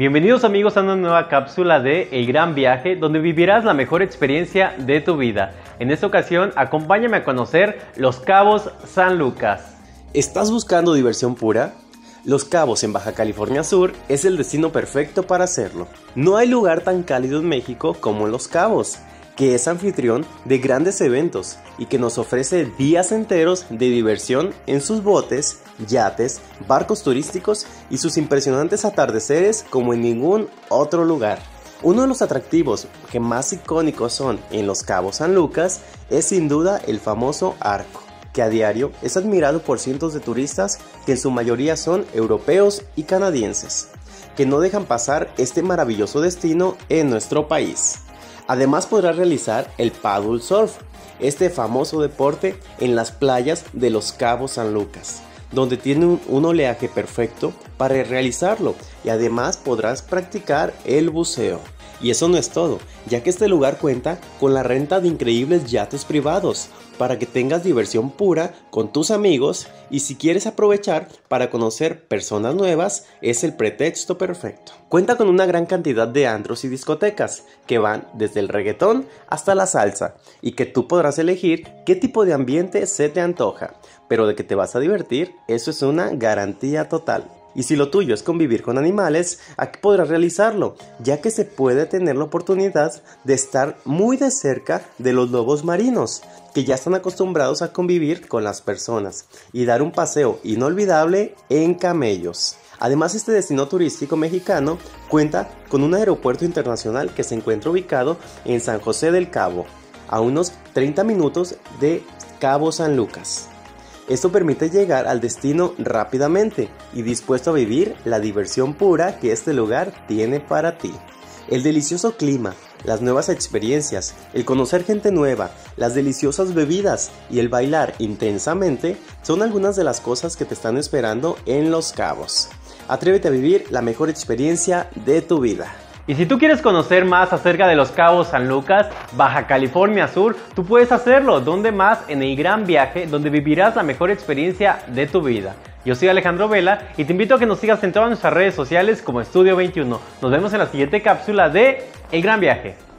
Bienvenidos amigos a una nueva cápsula de El Gran Viaje, donde vivirás la mejor experiencia de tu vida. En esta ocasión, acompáñame a conocer Los Cabos San Lucas. ¿Estás buscando diversión pura? Los Cabos en Baja California Sur es el destino perfecto para hacerlo. No hay lugar tan cálido en México como Los Cabos, que es anfitrión de grandes eventos y que nos ofrece días enteros de diversión en sus botes, yates, barcos turísticos y sus impresionantes atardeceres como en ningún otro lugar. Uno de los atractivos que más icónicos son en Los Cabos San Lucas es sin duda el famoso arco, que a diario es admirado por cientos de turistas que en su mayoría son europeos y canadienses, que no dejan pasar este maravilloso destino en nuestro país. Además podrás realizar el paddle surf, este famoso deporte en las playas de Los Cabos San Lucas, donde tiene un oleaje perfecto para realizarlo, y además podrás practicar el buceo. Y eso no es todo, ya que este lugar cuenta con la renta de increíbles yates privados para que tengas diversión pura con tus amigos, y si quieres aprovechar para conocer personas nuevas, es el pretexto perfecto. Cuenta con una gran cantidad de antros y discotecas que van desde el reggaetón hasta la salsa, y que tú podrás elegir qué tipo de ambiente se te antoja, pero de que te vas a divertir, eso es una garantía total. Y si lo tuyo es convivir con animales, aquí podrás realizarlo, ya que se puede tener la oportunidad de estar muy de cerca de los lobos marinos, que ya están acostumbrados a convivir con las personas, y dar un paseo inolvidable en camellos. Además, este destino turístico mexicano cuenta con un aeropuerto internacional que se encuentra ubicado en San José del Cabo, a unos 30 minutos de Cabo San Lucas. Esto permite llegar al destino rápidamente y dispuesto a vivir la diversión pura que este lugar tiene para ti. El delicioso clima, las nuevas experiencias, el conocer gente nueva, las deliciosas bebidas y el bailar intensamente son algunas de las cosas que te están esperando en Los Cabos. Atrévete a vivir la mejor experiencia de tu vida. Y si tú quieres conocer más acerca de Los Cabos San Lucas, Baja California Sur, tú puedes hacerlo. ¿Dónde más? En El Gran Viaje, donde vivirás la mejor experiencia de tu vida. Yo soy Alejandro Vela y te invito a que nos sigas en todas nuestras redes sociales como Estudio 21. Nos vemos en la siguiente cápsula de El Gran Viaje.